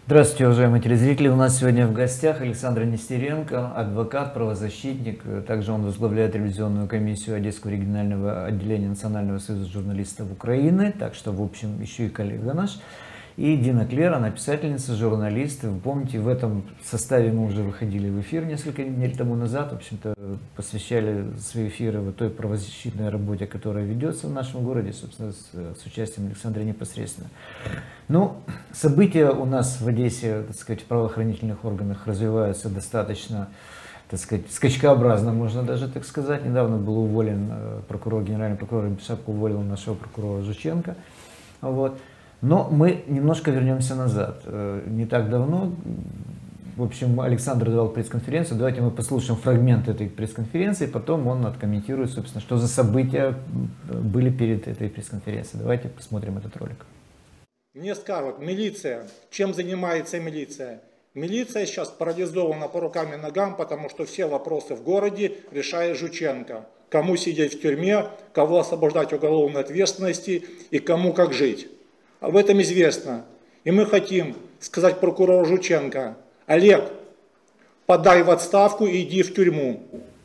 Здравствуйте, уважаемые телезрители. У нас сегодня в гостях Александр Нестеренко, адвокат, правозащитник. Также он возглавляет ревизионную комиссию Одесского регионального отделения Национального союза журналистов Украины. Так что, в общем, еще и коллега наш. И Дина Клер, она писательница, журналист. Вы помните, в этом составе мы уже выходили в эфир несколько недель тому назад. В общем-то, посвящали свои эфиры вот той правозащитной работе, которая ведется в нашем городе, собственно, с участием Александра непосредственно. Ну, события у нас в Одессе, так сказать, в правоохранительных органах развиваются достаточно, так сказать, скачкообразно, можно даже так сказать. Недавно был уволен прокурор, генеральный прокурор Шапко уволил нашего прокурора Жученко. Вот. Но мы немножко вернемся назад. Не так давно, в общем, Александр давал пресс-конференцию. Давайте мы послушаем фрагмент этой пресс-конференции, потом он откомментирует, собственно, что за события были перед этой пресс-конференцией. Давайте посмотрим этот ролик. Мне скажут, милиция, чем занимается милиция? Милиция сейчас парализована по рукам и ногам, потому что все вопросы в городе решает Жученко. Кому сидеть в тюрьме, кого освобождать уголовной ответственности и кому как жить. Об этом известно. И мы хотим сказать прокурору Жученко: Олег, подай в отставку и иди в тюрьму.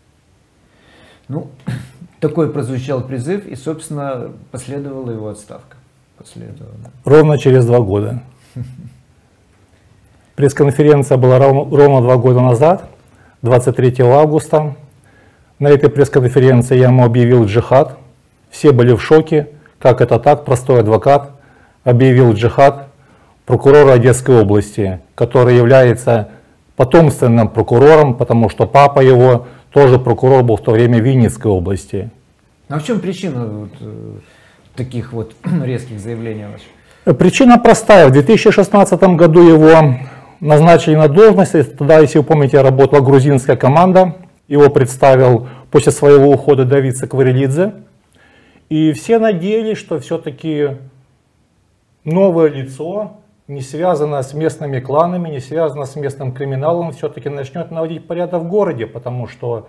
Ну, такой прозвучал призыв, и, собственно, последовала его отставка. Ровно через 2 года. Пресс-конференция была ровно 2 года назад, 23 августа. На этой пресс-конференции я ему объявил джихад. Все были в шоке. Как это так? Простой адвокат объявил джихад прокурора Одесской области, который является потомственным прокурором, потому что папа его тоже прокурор был в то время в Винницкой области. А в чем причина таких вот резких заявлений ваших? Причина простая. В 2016 году его назначили на должность. Тогда, если вы помните, работала грузинская команда. Его представил после своего ухода Давид Сакварелидзе. И все надеялись, что все-таки новое лицо, не связано с местными кланами, не связано с местным криминалом, все-таки начнет наводить порядок в городе, потому что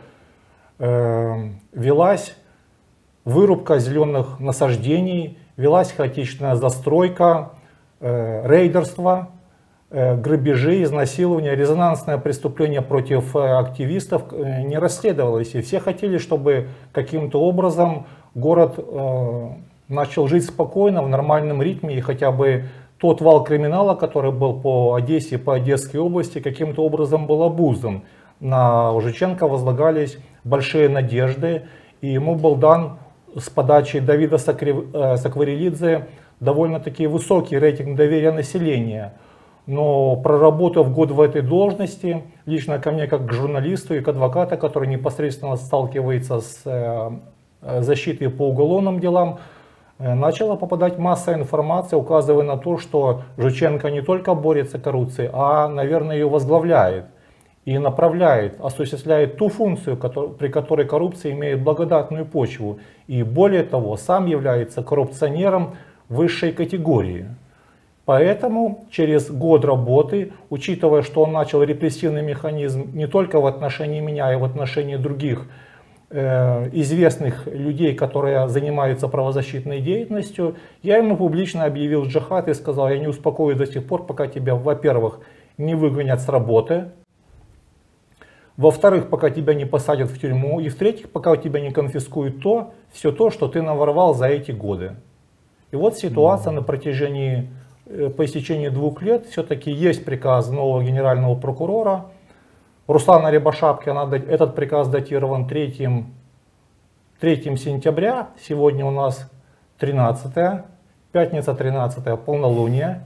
велась вырубка зеленых насаждений, велась хаотичная застройка, рейдерство, грабежи, изнасилования, резонансное преступление против активистов не расследовалось. И все хотели, чтобы каким-то образом город начал жить спокойно, в нормальном ритме, и хотя бы тот вал криминала, который был по Одессе, по Одесской области, каким-то образом был обуздан. На Жученко возлагались большие надежды, и ему был дан с подачи Давида Сакварелидзе довольно-таки высокий рейтинг доверия населения. Но проработав год в этой должности, лично ко мне как к журналисту и к адвокату, который непосредственно сталкивается с защитой по уголовным делам, начала попадать масса информации, указывая на то, что Жученко не только борется с коррупцией, а, наверное, ее возглавляет и направляет, осуществляет ту функцию, при которой коррупция имеет благодатную почву. И более того, сам является коррупционером высшей категории. Поэтому через год работы, учитывая, что он начал репрессивный механизм не только в отношении меня, и в отношении других известных людей, которые занимаются правозащитной деятельностью, я ему публично объявил джихад и сказал: я не успокоюсь до тех пор, пока тебя, во-первых, не выгонят с работы, во-вторых, пока тебя не посадят в тюрьму, и в-третьих, пока у тебя не конфискуют все то, что ты наворовал за эти годы. И вот ситуация на протяжении, по истечении 2 лет, все-таки есть приказ нового генерального прокурора Руслана Рябошапки. Этот приказ датирован 3 сентября, сегодня у нас 13, пятница 13, полнолуние.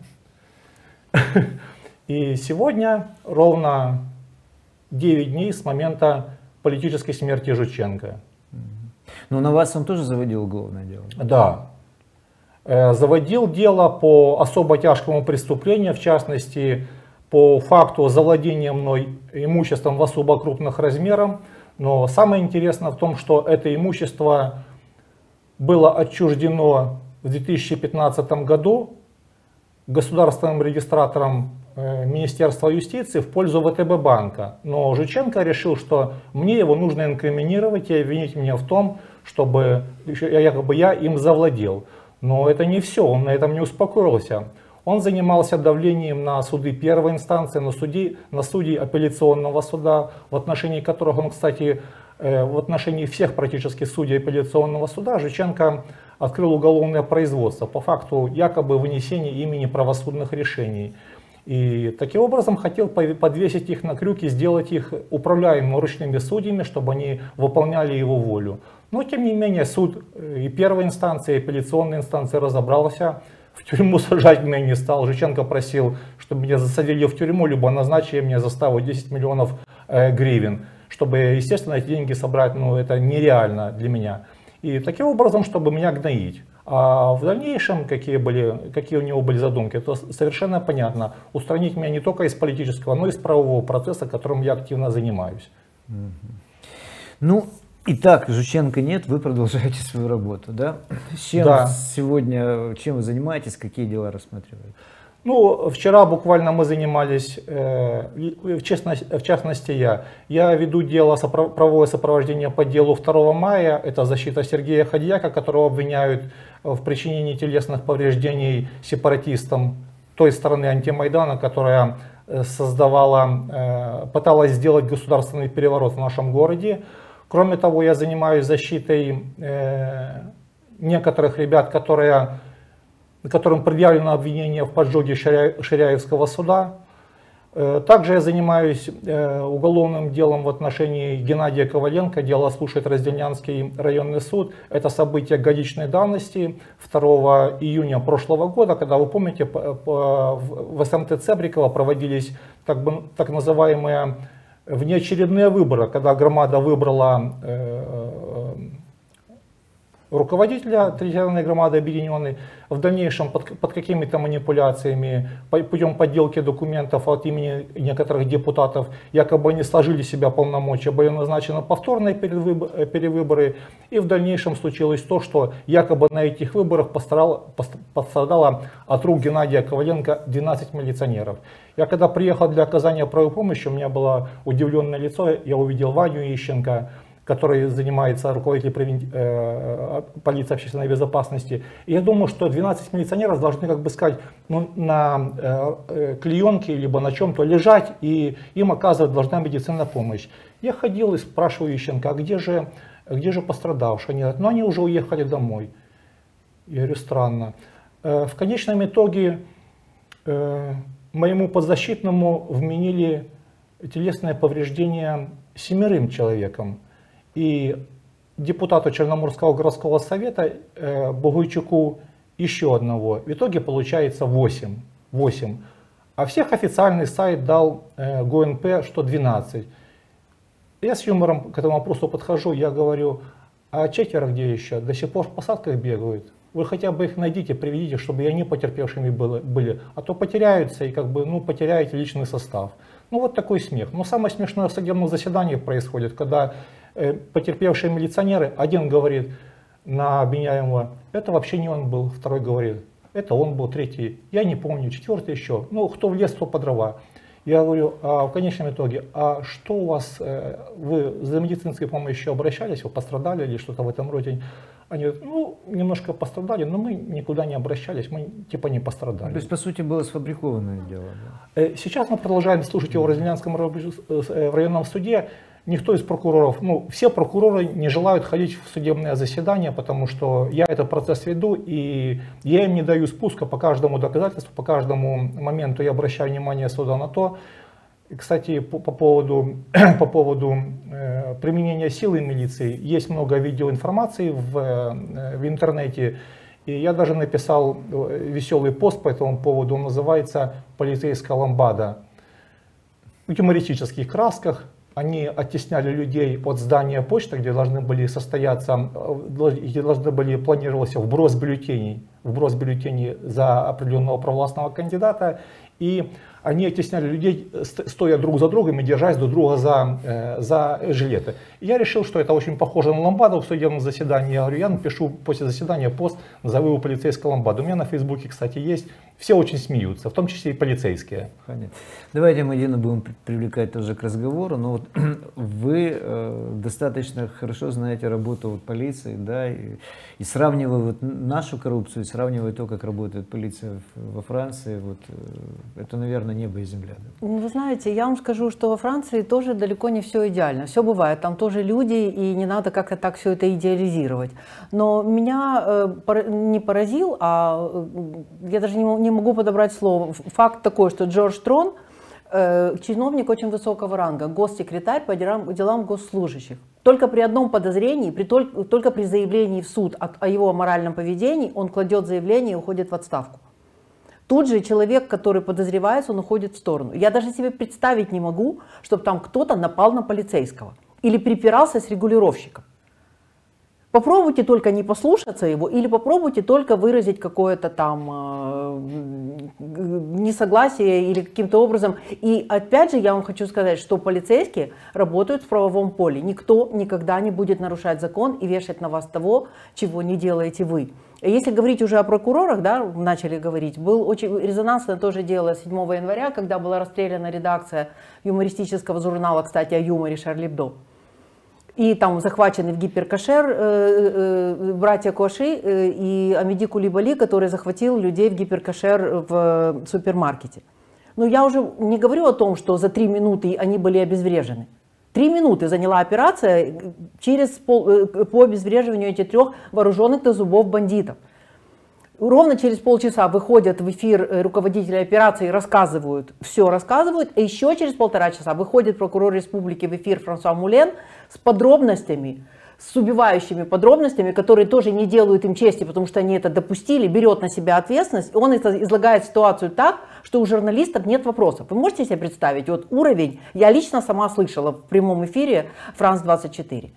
И сегодня ровно 9 дней с момента политической смерти Жученко. Но на вас он тоже заводил уголовное дело? Да. Заводил дело по особо тяжкому преступлению, в частности, по факту завладения мной имуществом в особо крупных размерах. Но самое интересное в том, что это имущество было отчуждено в 2015 году государственным регистратором Министерства юстиции в пользу ВТБ банка. Но Жученко решил, что мне его нужно инкриминировать и обвинить меня в том, чтобы якобы я им завладел. Но это не все, он на этом не успокоился. Он занимался давлением на суды первой инстанции, на судей апелляционного суда, в отношении которых он, кстати, в отношении всех практически судей апелляционного суда Жученко открыл уголовное производство по факту якобы вынесения ими неправосудных решений. И таким образом хотел подвесить их на крюки, сделать их управляемыми ручными судьями, чтобы они выполняли его волю. Но тем не менее суд и первой инстанции, и апелляционной инстанции разобрался. В тюрьму сажать меня не стал. Жученко просил, чтобы меня засадили в тюрьму, либо назначили мне заставу 10 миллионов гривен. Чтобы, естественно, эти деньги собрать, ну, это нереально для меня. И таким образом, чтобы меня гноить. А в дальнейшем, какие у него были задумки, то совершенно понятно. Устранить меня не только из политического, но и из правового процесса, которым я активно занимаюсь. Ну, итак, Жученко нет, вы продолжаете свою работу, да? Сегодня, чем вы занимаетесь, какие дела рассматриваете? Ну, вчера буквально мы занимались, в частности я веду дело, правовое сопровождение по делу 2 мая, это защита Сергея Ходьяка, которого обвиняют в причинении телесных повреждений сепаратистам той стороны антимайдана, которая пыталась сделать государственный переворот в нашем городе. Кроме того, я занимаюсь защитой некоторых ребят, которым предъявлено обвинение в поджоге Ширяевского суда. Также я занимаюсь уголовным делом в отношении Геннадия Коваленко. Дело слушает Раздельнянский районный суд. Это событие годичной давности 2 июня прошлого года, когда, вы помните, в СМТ Цебрикова проводились так называемые внеочередные выборы, когда громада выбрала руководителя территориальной громады объединенной. В дальнейшем под какими-то манипуляциями, путем подделки документов от имени некоторых депутатов, якобы они сложили себя полномочия, были назначены повторные перевыборы. И в дальнейшем случилось то, что якобы на этих выборах пострадало от рук Геннадия Коваленко 12 милиционеров. Я когда приехал для оказания правовой помощи, у меня было удивленное лицо, я увидел Ваню Ищенко, который занимается руководителем полиции общественной безопасности. И я думаю, что 12 милиционеров должны, как бы сказать, ну, на клеенке либо на чем-то лежать, и им оказывать должна медицинная помощь. Я ходил и спрашиваю Ищенко, а где же пострадавшие? Они говорят, ну они уже уехали домой. Я говорю, странно. В конечном итоге моему подзащитному вменили телесное повреждение 7 человекам. И депутату Черноморского городского совета Богуйчуку еще одного. В итоге получается 8. А всех официальный сайт дал ГУНП, что 12. Я с юмором к этому вопросу подхожу, я говорю, а 4 где еще? До сих пор в посадках бегают. Вы хотя бы их найдите, приведите, чтобы и они потерпевшими были. А то потеряются и как бы, ну, потеряете личный состав. Ну вот такой смех. Но самое смешное в судебном заседании происходит, когда потерпевшие милиционеры, один говорит на обвиняемого, это вообще не он был, второй говорит, это он был, третий, я не помню, четвертый еще, ну кто в лес, кто по дрова. Я говорю, а в конечном итоге, а что у вас, вы за медицинской помощью обращались, вы пострадали или что-то в этом роде? Они говорят, ну немножко пострадали, но мы никуда не обращались, мы типа не пострадали. То есть по сути было сфабрикованное дело? Да? Сейчас мы продолжаем слушать его в Раздельнянском районном суде. Никто из прокуроров, ну все прокуроры не желают ходить в судебное заседание, потому что я этот процесс веду и я им не даю спуска по каждому доказательству, по каждому моменту я обращаю внимание суда на то. И, кстати, по поводу применения силы милиции, есть много видеоинформации в интернете. И я даже написал веселый пост по этому поводу, он называется «Полицейская ламбада». В юмористических красках. Они оттесняли людей от здания почты, где должны были состояться, где планировался вброс бюллетеней за определенного провластного кандидата. И они оттесняли людей, стоя друг за другом и держась друг друга за жилеты. И я решил, что это очень похоже на ламбаду в судебном заседании. Я говорю, я напишу после заседания пост «Назову его полицейской ламбаду». У меня на Фейсбуке, кстати, есть. Все очень смеются, в том числе и полицейские. Понятно. Давайте мы Дину будем привлекать тоже к разговору. Но вот вы достаточно хорошо знаете работу вот полиции, да, и сравнивая вот нашу коррупцию, сравнивая то, как работает полиция во Франции, вот это, наверное, небо и земля. Да? Вы знаете, я вам скажу, что во Франции тоже далеко не все идеально. Все бывает, там тоже люди, и не надо как-то так все это идеализировать. Но меня не поразил, а я даже не могу подобрать слово. Факт такой, что Джордж Трон, чиновник очень высокого ранга, госсекретарь по делам госслужащих. Только при одном подозрении, только при заявлении в суд о его моральном поведении, он кладет заявление и уходит в отставку. Тут же человек, который подозревается, он уходит в сторону. Я даже себе представить не могу, чтобы там кто-то напал на полицейского или припирался с регулировщиком. Попробуйте только не послушаться его, или попробуйте только выразить какое-то там несогласие или каким-то образом. И опять же я вам хочу сказать, что полицейские работают в правовом поле. Никто никогда не будет нарушать закон и вешать на вас того, чего не делаете вы. Если говорить уже о прокурорах, да, начали говорить, был очень резонансное тоже дело 7 января, когда была расстреляна редакция юмористического журнала, кстати, о юморе «Шарли Эбдо». И там захвачены в гиперкошер братья Куаши и Амиди Кулибали, который захватил людей в гиперкошер в супермаркете. Но я уже не говорю о том, что за 3 минуты они были обезврежены. 3 минуты заняла операция по обезвреживанию этих 3 вооруженных до зубов бандитов. Ровно через полчаса выходят в эфир руководители операции, рассказывают, все рассказывают, а еще через 1,5 часа выходит прокурор республики в эфир Франсуа Мулен с подробностями, с убивающими подробностями, которые тоже не делают им чести, потому что они это допустили, берет на себя ответственность, и он излагает ситуацию так, что у журналистов нет вопросов. Вы можете себе представить, вот уровень, я лично сама слышала в прямом эфире France-24.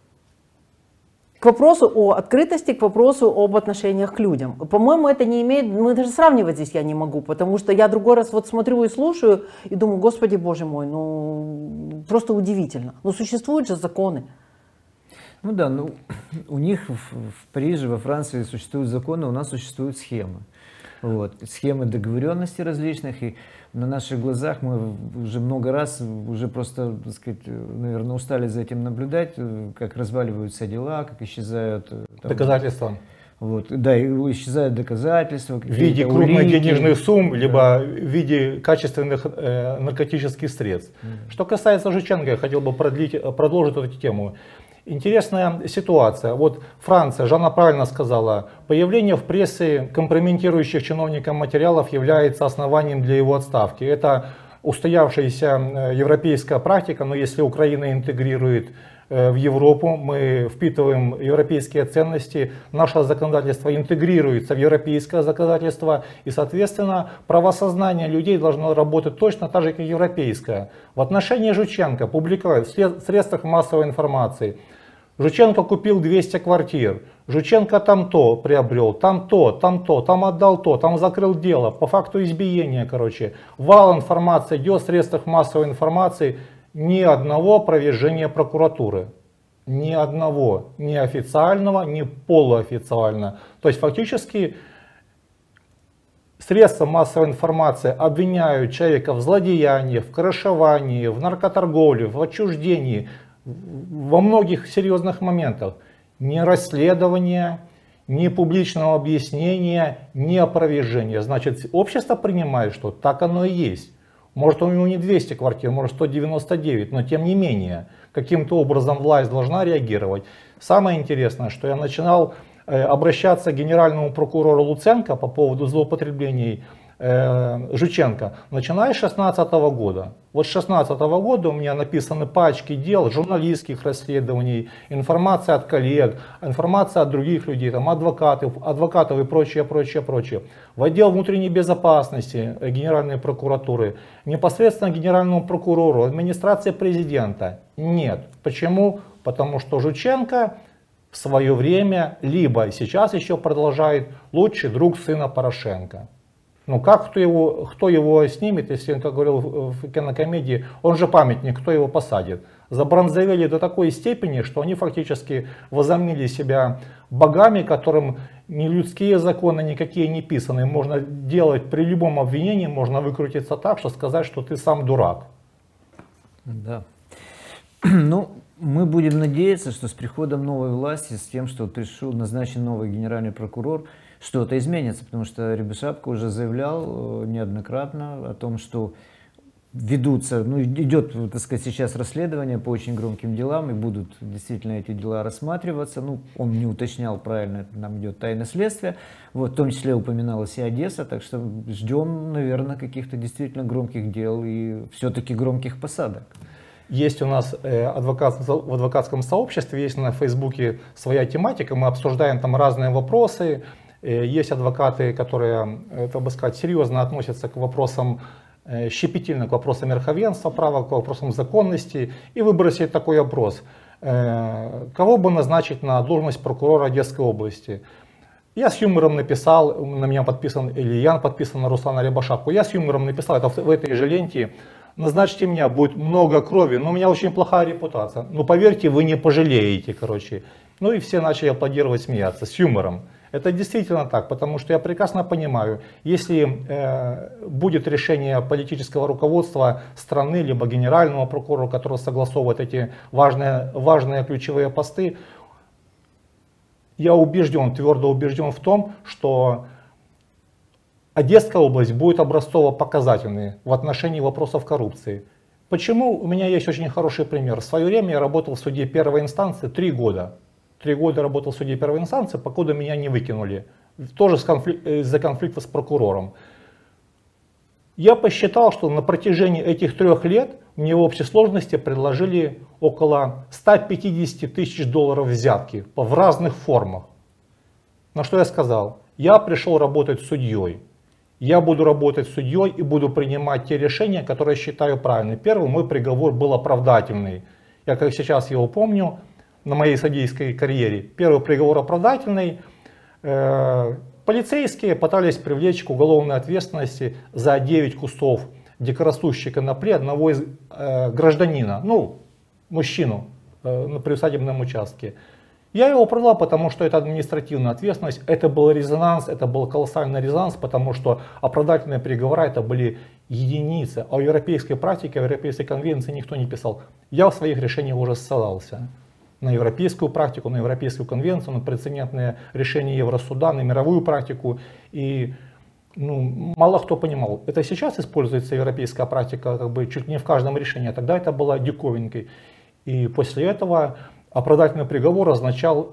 К вопросу о открытости, к вопросу об отношениях к людям. По-моему, это не имеет, мы даже сравнивать здесь я не могу, потому что я другой раз вот смотрю и слушаю, и думаю, Господи, Боже мой, ну просто удивительно. Но существуют же законы. Ну да, ну у них в Париже, во Франции существуют законы, у нас существуют схемы. Вот, схемы договоренности различных, и на наших глазах мы уже много раз, уже просто, так сказать, наверное, устали за этим наблюдать, как разваливаются дела, как исчезают там, доказательства. Вот, да, и исчезают доказательства. В виде крупных денежных сумм, либо в виде качественных наркотических средств. Что касается Жученко, я хотел бы продолжить эту тему. Интересная ситуация. Вот Франция, Жанна правильно сказала, появление в прессе компрометирующих чиновникам материалов является основанием для его отставки. Это устоявшаяся европейская практика, но если Украина интегрирует в Европу, мы впитываем европейские ценности, наше законодательство интегрируется в европейское законодательство, и, соответственно, правосознание людей должно работать точно так же, как европейское. В отношении Жученко публиковали в средствах массовой информации: Жученко купил 200 квартир, Жученко там то приобрел, там то, там отдал то, там закрыл дело, по факту избиения, короче. Вал информации идет в средствах массовой информации. Ни одного опровержения прокуратуры, ни одного, ни официального, ни полуофициального. То есть фактически средства массовой информации обвиняют человека в злодеянии, в крышевании, в наркоторговле, в отчуждении, во многих серьезных моментах. Ни расследования, ни публичного объяснения, ни опровержения. Значит, общество принимает, что так оно и есть. Может, у него не 200 квартир, может 199, но тем не менее, каким-то образом власть должна реагировать. Самое интересное, что я начинал обращаться к генеральному прокурору Луценко по поводу злоупотреблений Жученко, начиная с 2016 года. Вот с 2016 года у меня написаны пачки дел, журналистских расследований, информация от коллег, информация от других людей, там, адвокатов и прочее. В отдел внутренней безопасности Генеральной прокуратуры, непосредственно генеральному прокурору, администрации президента. Нет. Почему? Потому что Жученко в свое время, либо сейчас еще продолжает, лучший друг сына Порошенко. Ну как кто его снимет, если он, как говорил в кинокомедии, он же памятник, кто его посадит? Забронзовели до такой степени, что они фактически возомнили себя богами, которым ни людские законы никакие не писаны. Можно делать при любом обвинении, можно выкрутиться так, что сказать, что ты сам дурак. Да. Ну, мы будем надеяться, что с приходом новой власти, с тем, что пришел назначен новый генеральный прокурор, что-то изменится, потому что Рябошапка уже заявлял неоднократно о том, что ведутся, ну, идет, так сказать, сейчас расследование по очень громким делам, и будут действительно эти дела рассматриваться. Ну, он не уточнял правильно, нам идет тайное следствие, вот, в том числе упоминалась и Одесса, так что ждем, наверное, каких-то действительно громких дел и все-таки громких посадок. Есть у нас в адвокатском сообществе, есть на Фейсбуке своя тематика, мы обсуждаем там разные вопросы. Есть адвокаты, которые, так бы сказать, серьезно относятся к вопросам, щепетильно к вопросам верховенства права, к вопросам законности, и выбросили такой опрос. Кого бы назначить на должность прокурора Одесской области? Я с юмором написал, на меня подписан Ильян, подписан на Руслана Рябошапку. Я с юмором написал, это в этой же ленте: назначьте меня, будет много крови, но у меня очень плохая репутация. Ну поверьте, вы не пожалеете, короче. Ну и все начали аплодировать, смеяться с юмором. Это действительно так, потому что я прекрасно понимаю, если будет решение политического руководства страны, либо генерального прокурора, который согласовывает эти важные ключевые посты, я убежден, твердо убежден в том, что Одесская область будет образцово-показательной в отношении вопросов коррупции. Почему? У меня есть очень хороший пример. В свое время я работал в суде первой инстанции 3 года. 3 года работал в суде первой инстанции, покуда меня не выкинули. Тоже из-за конфликта с прокурором. Я посчитал, что на протяжении этих 3 лет мне в общей сложности предложили около 150 тысяч долларов взятки в разных формах. На что я сказал? Я пришел работать судьей. Я буду работать судьей и буду принимать те решения, которые считаю правильными. Первый мой приговор был оправдательный. Я как сейчас его помню, на моей судейской карьере. Первый приговор оправдательный. Полицейские пытались привлечь к уголовной ответственности за 9 кустов дикорастущей конопли одного из гражданина, ну, мужчину на приусадебном участке. Я его продал, потому что это административная ответственность, это был резонанс, это был колоссальный резонанс, потому что оправдательные приговоры это были единицы, а в европейской практике, в европейской конвенции никто не писал. Я в своих решениях уже ссылался на европейскую практику, на европейскую конвенцию, на прецедентные решения Евросуда, на мировую практику. И ну, мало кто понимал, это сейчас используется европейская практика как бы чуть не в каждом решении, а тогда это было диковинкой. И после этого оправдательный приговор означал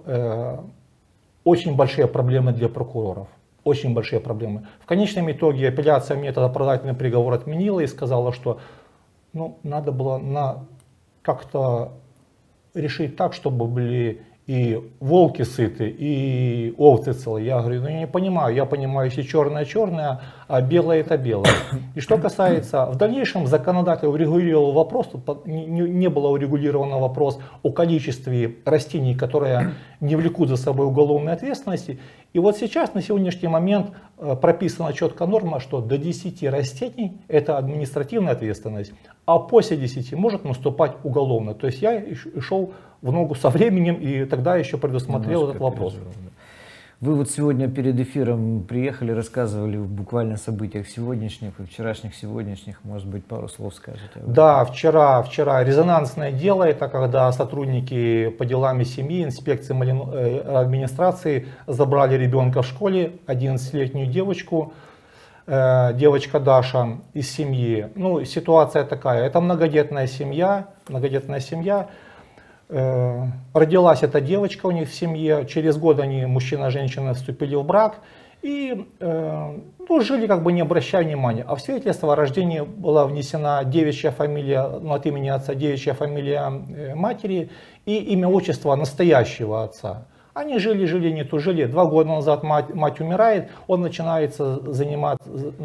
очень большие проблемы для прокуроров. Очень большие проблемы. В конечном итоге апелляция мне этот оправдательный приговор отменила и сказала, что ну, надо было как-то решить так, чтобы были и волки сыты, и овцы целые. Я говорю, ну я не понимаю, я понимаю, если черное черное, а белое это белое. И что касается, в дальнейшем законодатель урегулировал вопрос, не было урегулирован вопрос о количестве растений, которые не влекут за собой уголовной ответственности. И вот сейчас, на сегодняшний момент, прописана четко норма, что до 10 растений это административная ответственность, а после 10 может наступать уголовно. То есть я шел в ногу со временем и тогда еще предусмотрел этот вопрос. Вы вот сегодня перед эфиром приехали, рассказывали буквально о событиях сегодняшних и вчерашних, сегодняшних. Может быть, пару слов скажете? Да, вчера резонансное дело, это когда сотрудники по делам семьи, инспекции администрации забрали ребенка в школе, 11-летнюю девочку, девочка Даша из семьи. Ну, ситуация такая, это многодетная семья. Родилась эта девочка у них в семье, через год они, мужчина и женщина, вступили в брак и ну, жили как бы не обращая внимания. А в свидетельство о рождении была внесена девичья фамилия, ну, от имени отца, девичья фамилия матери и имя отчество настоящего отца. Они жили, не тужили. 2 года назад мать умирает, он начинает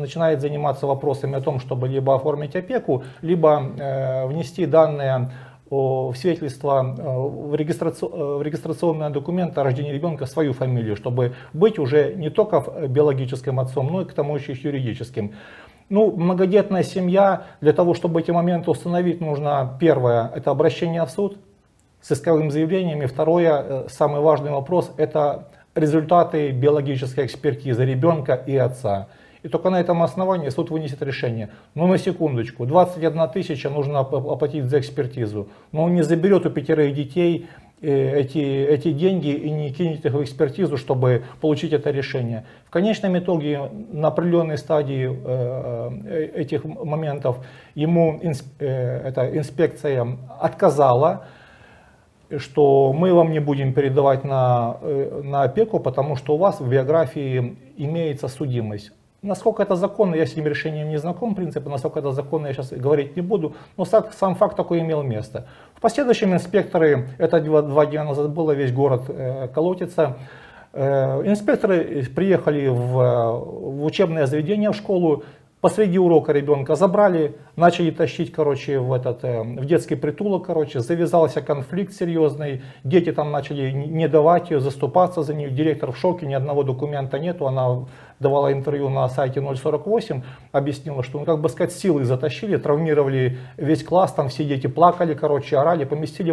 заниматься вопросами о том, чтобы либо оформить опеку, либо внести данные в свидетельство, в регистрационные документы о рождении ребенка свою фамилию, чтобы быть уже не только биологическим отцом, но и к тому еще юридическим. Ну, многодетная семья, для того, чтобы эти моменты установить, нужно, первое, это обращение в суд с исковым заявлением, и второе, самый важный вопрос, это результаты биологической экспертизы ребенка и отца. И только на этом основании суд вынесет решение. Но на секундочку, 21 тысяча нужно оплатить за экспертизу. Но он не заберет у 5 детей эти деньги и не кинет их в экспертизу, чтобы получить это решение. В конечном итоге на определенной стадии этих моментов ему эта инспекция отказала, что мы вам не будем передавать на опеку, потому что у вас в биографии имеется судимость. Насколько это законно, я с этим решением не знаком, в принципе, насколько это законно, я сейчас говорить не буду, но сам факт такой имел место. В последующем инспекторы, это 2 дня назад было, весь город колотится, инспекторы приехали в учебное заведение, в школу, посреди урока ребенка забрали, начали тащить, короче, в детский притулок, короче, завязался конфликт серьезный, дети там начали не давать ее, заступаться за нее, директор в шоке, ни одного документа нету, она давала интервью на сайте 048, объяснила, что, ну, как бы сказать, силой затащили, травмировали весь класс, там все дети плакали, короче, орали, поместили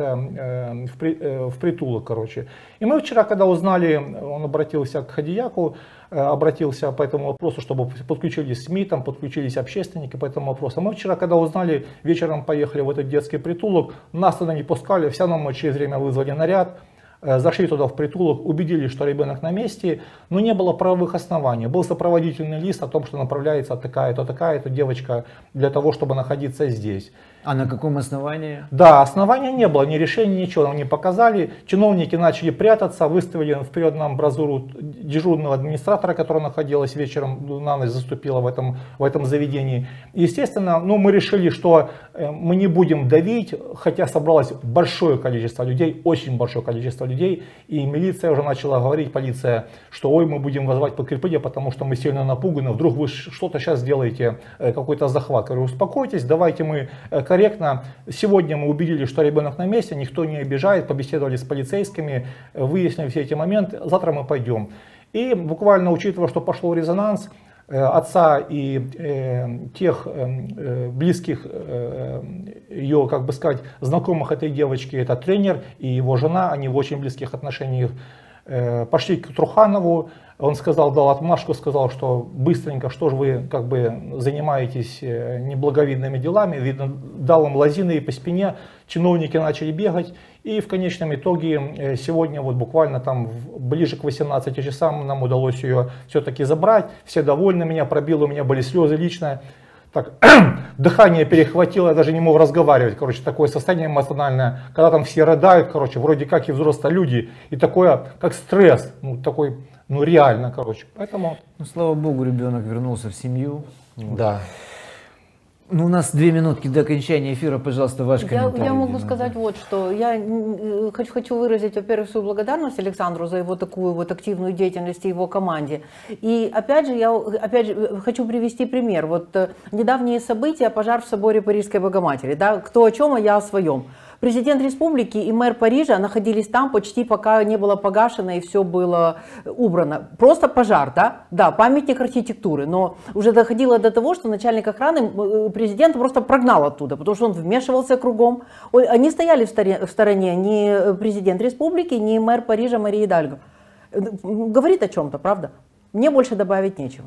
в притулок, короче. И мы вчера, когда узнали, он обратился к Хадияку, обратился по этому вопросу, чтобы подключились СМИ, там подключились общественники по этому вопросу. Мы вчера, когда узнали, вечером поехали в этот детский притулок, нас туда не пускали, все равно мы через время вызвали наряд, зашли туда в притулок, убедились, что ребенок на месте, но не было правовых оснований. Был сопроводительный лист о том, что направляется такая-то девочка для того, чтобы находиться здесь. А на каком основании? Да, основания не было, ни решения, ничего нам не показали. Чиновники начали прятаться, выставили вперед на амбразуру дежурного администратора, который находилась вечером, на ночь заступила в этом заведении. Естественно, ну, мы решили, что мы не будем давить, хотя собралось большое количество людей, очень большое количество людей. И милиция уже начала говорить, полиция, что ой, мы будем вызывать подкрепление, потому что мы сильно напуганы, вдруг вы что-то сейчас сделаете, какой-то захват. Я говорю, успокойтесь, давайте мы корректно. Сегодня мы убедились, что ребенок на месте, никто не обижает, побеседовали с полицейскими, выяснили все эти моменты, завтра мы пойдем. И буквально учитывая, что пошел резонанс, отца и тех близких ее, как бы сказать, знакомых этой девочки, это тренер и его жена, они в очень близких отношениях, пошли к Труханову. Он сказал, дал отмашку, сказал, что быстренько, что же вы как бы занимаетесь неблаговидными делами, видно, дал им лозины по спине, чиновники начали бегать, и в конечном итоге сегодня вот буквально там ближе к 18 часам нам удалось ее все-таки забрать, все довольны, меня пробило, у меня были слезы лично. Так, дыхание перехватило, я даже не мог разговаривать, короче, такое состояние эмоциональное, когда там все рыдают, короче, вроде как и взрослые люди, и такое, как стресс, ну, такой, ну, реально, короче, поэтому... Ну, слава богу, ребенок вернулся в семью. Вот. Да. Ну, у нас 2 минутки до окончания эфира, пожалуйста, ваш комментарий. Я могу сказать вот что. Я хочу выразить, во-первых, свою благодарность Александру за его такую вот активную деятельность и его команде. И опять же, я хочу привести пример. Вот недавние события, пожар в соборе Парижской Богоматери. Да? Кто о чем, а я о своем. Президент республики и мэр Парижа находились там почти пока не было погашено и все было убрано. Просто пожар, да? Да, памятник архитектуры. Но уже доходило до того, что начальник охраны президента просто прогнал оттуда, потому что он вмешивался кругом. Они стояли в стороне ни президент республики, ни мэр Парижа Мария Идальго. Говорит о чем-то, правда? Мне больше добавить нечего.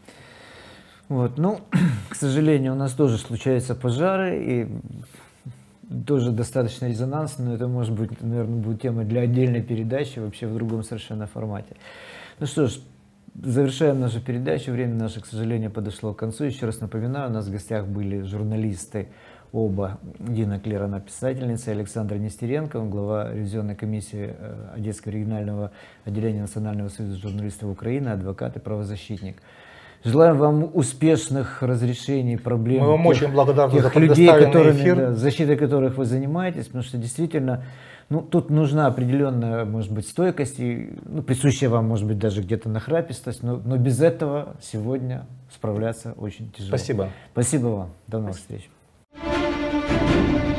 Вот, ну, к сожалению, у нас тоже случаются пожары, и тоже достаточно резонансно, но это, может быть, наверное, будет тема для отдельной передачи, вообще в другом совершенно формате. Ну что ж, завершаем нашу передачу, время наше, к сожалению, подошло к концу. Еще раз напоминаю, у нас в гостях были журналисты оба, Дина Клер, она писательница, Александр Нестеренко, он глава ревизионной комиссии Одесского регионального отделения Национального союза журналистов Украины, адвокат и правозащитник. Желаем вам успешных разрешений проблем. Мы вам очень благодарны за людей, эфир. Да, защитой которых вы занимаетесь, потому что действительно, ну, тут нужна определенная, может быть, стойкость, и, ну, присущая вам, может быть, даже где-то нахрапистость, но без этого сегодня справляться очень тяжело. Спасибо. Спасибо вам. До новых встреч.